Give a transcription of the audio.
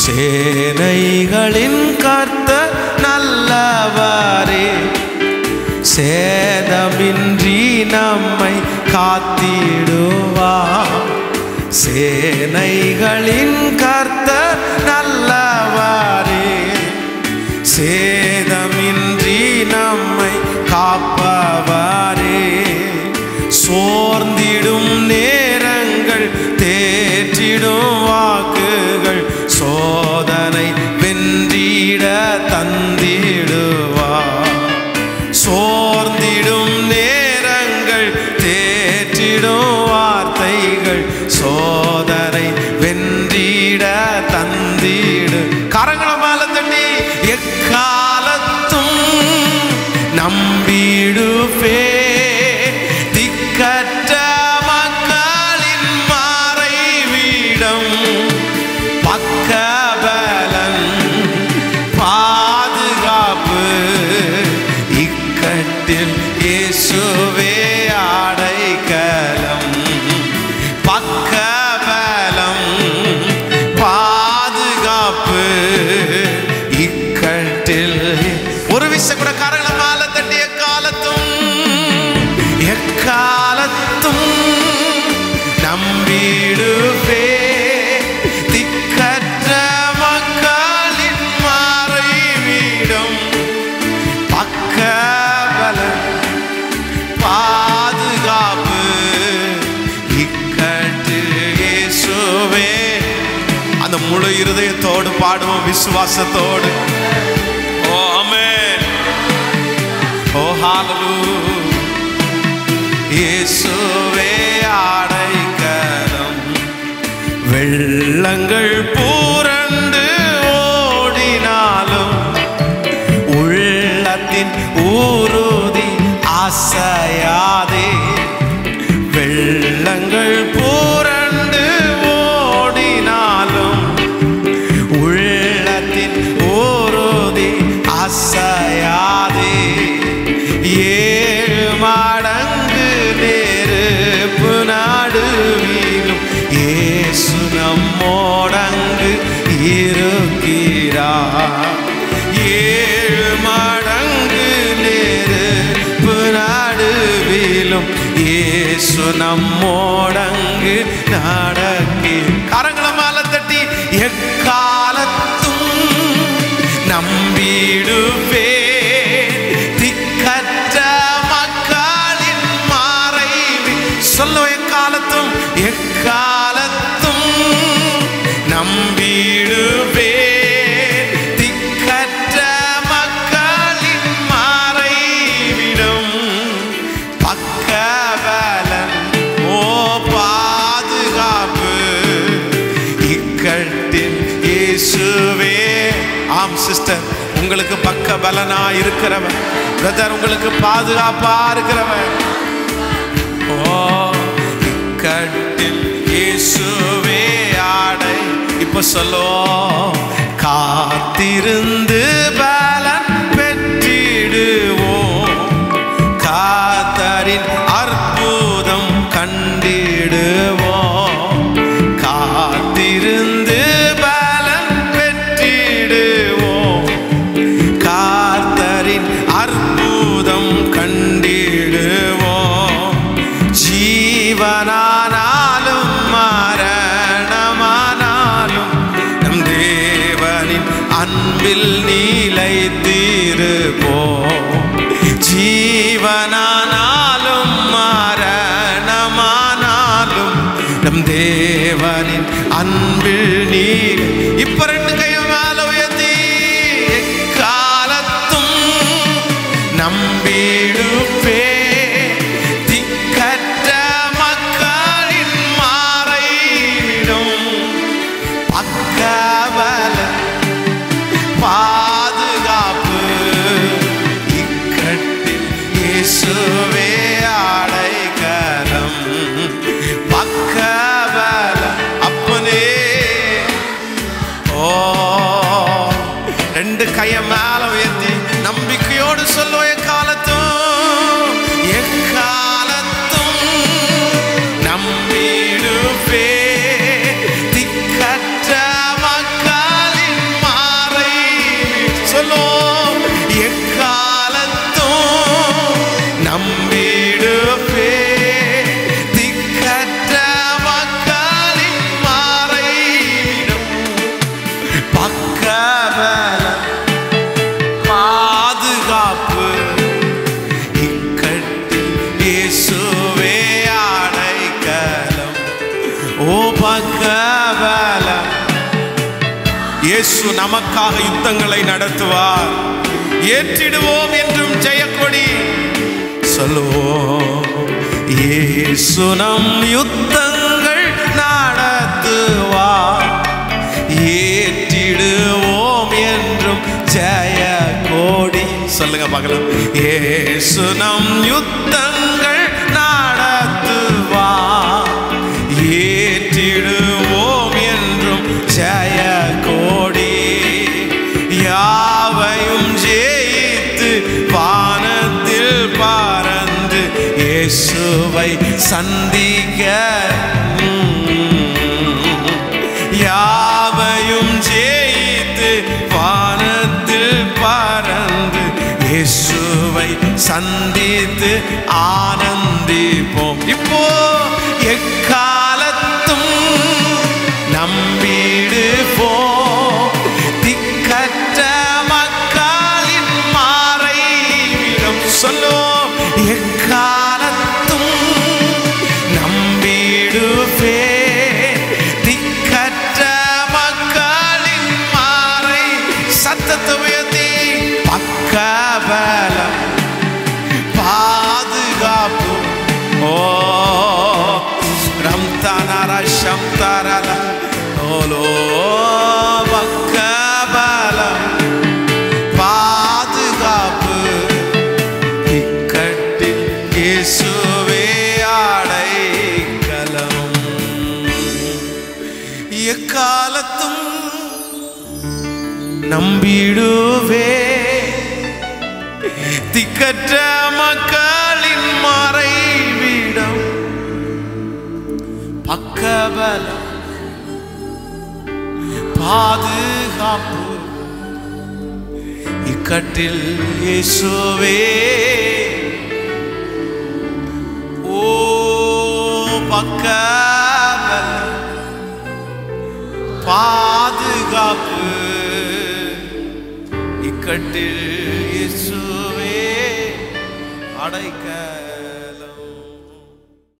சேனைகளின் கர்த்தர் நல்லவரே, சேதமின்றி நம்மை காத்திடுவார். சேனைகளின் கர்த்தர் நல்லவரே, சேதமின்றி நம்மை காப்பவரே. சோர்ந்திடும் நேரங்கள் தேற்றிடும் வாக்குகள் சோதனை வென்றிட தந்திடுவார். சோர்ந்திடும் நேரங்கள் தேற்றிடும் வார்த்தைகள் சோதனை வென்றிட தந்திடு. கரங்களை மேல தண்ணி எக்காலத்தும் நம்பிடுவே, திக்கற்ற மக்களின் மறைவிடம், பக்கபலன் பாதுகாப்பு, இக்கட்டில் இயேசுவே அடைக்கலம். பக்கபலம் பாதுகாப்பு, இக்கட்டில். ஒரு விஷயம் கூட கரங்களை மேல தட்டி எக்காலத்தும் எக்காலத்தும் நம்பிடுவே, திக்கற்ற மக்களின் மறைவிடம், பக்கபலன் பாதுகாப்பு, இக்கட்டில் இயேசுவே. அந்த முழு இருதயத்தோடு பாடுவோம், விசுவாசத்தோடு. ஓ ஆமென், ஓ ஹalleluya. இயேசுவே அடைக்கலம். வெள்ளங்கள் புரண்டு ஓடினாலும் உள்ளத்தின் உறுதி அசையாதே. வெள்ளங்கள் புரண்டு ஓடினாலும் உள்ளத்தின் உறுதி அசையாதே. 7 மடங்கு நெருப்பு நடுவிலும் இயேசு நம்மோடங்கு இருக்கிறார். 7 மடங்கு நெருப்பு நடுவிலும் இயேசு நம்மோடங்கு நடக்கி. கரங்களை மேல தட்டி எக்காலத்தும் நம்பிடுவே, திக்கற்ற மக்களின் மறைவி. சொல்லும் எக்காலத்தும் எக்காலத்தும் நம்பிடுவே, திக்கற்ற மக்களின் மறைவிடம், பக்கபலன் ஓ பாதுகாப்பு, இக்கட்டில் இயேசுவே. ஆம் சிஸ்டர், உங்களுக்கு பக்கபலனா இருக்கிறவன், பிரதர் உங்களுக்கு பாதுகாப்பா இருக்கிறவன். ஓ இக்கட்டில் இயேசுவே ஆடை. இப்ப சொல்லோ, காத்திருந்து பலன் பெற்றிடுவோம், காத்தரின் அற்புதம் கண்டிடுவோம். காத்திருந்து பலன் பெற்றிடுவோம், காத்தரின் அற்புதம் கண்டிடுவோம். ஜீவனானாலும் மரணமானாலும் நம் தேவனின் அன்பில் நிலைத்திருப்போம். ஜீவனானாலும் மரணமானாலும் நம் தேவனின் அன்பில் நீலை. இப்ப 2 கையும் மேல உயர்த்தி எக்காலத்தும் நம்பிடுவே, திக்கற்ற மக்களின் மறைவிடம், பக்கபலன் பாதுகாப்பு, இக்கட்டில் இயேசுவே அடைக்கலம். பக்கபலன் அப்பனே. ஓ 2 கைய மேல உயர்த்தி நம்பிக்கையோடு சொல்லுவோம், எக்காலத்தும் எக்காலத்தும் நம்பிடுவே, திக்கற்ற மக்களின் பக்கபலம். இயேசு நமக்காக யுத்தங்களை நடத்துவார். ஏற்றிடுவோம் என்றும் ஜெயக்கொடி சொல்லுவோம். இயேசு நம் யுத்தங்கள் நடத்துவார். ஏற்றிடுவோம் என்றும் ஜெயக்கொடி சொல்லுங்க பார்க்கலாம். இயேசு நம் யுத்தங்கள் நடத்துவார். ஏற்றிடுவோம் என்றும் ஜெயக்கொடி. யாவையும் ஜெயித்து வானத்தில் பறந்து இயேசுவை சந்திக்க. யாவையும் ஜெயித்து வானத்தில் பறந்து இயேசுவை சந்தித்து ஆனந்திப்போம். இப்போ எக்காலத்தும் நம்பிடுவோம். திக்கற்ற மக்களின் மறைவிடம் சொல்லும். எக்காலத்தும் நம்பிடுவே. திக்கற்ற மக்களின் மறை சத்தத்தை உயர்த்தி பக்கபலம் பாதுகாப்பு. ஓ ரம்தானார சம்தாரல ஓலோ பக்கபலம் பாதுகாப்பு. இக்கட்டில் இயேசுவே அடைக்கலம். எக்காலத்தும் நம்பிடுவே. திக்கற்ற மக்களின் மறைவிடம் பக்கபலம் பாதுகாப்பு. இக்கட்டில் இயேசுவே. ஓ பக்கபலம் பாதுகாப்பு. இக்கட்டில் இயேசுவே அடைக்க.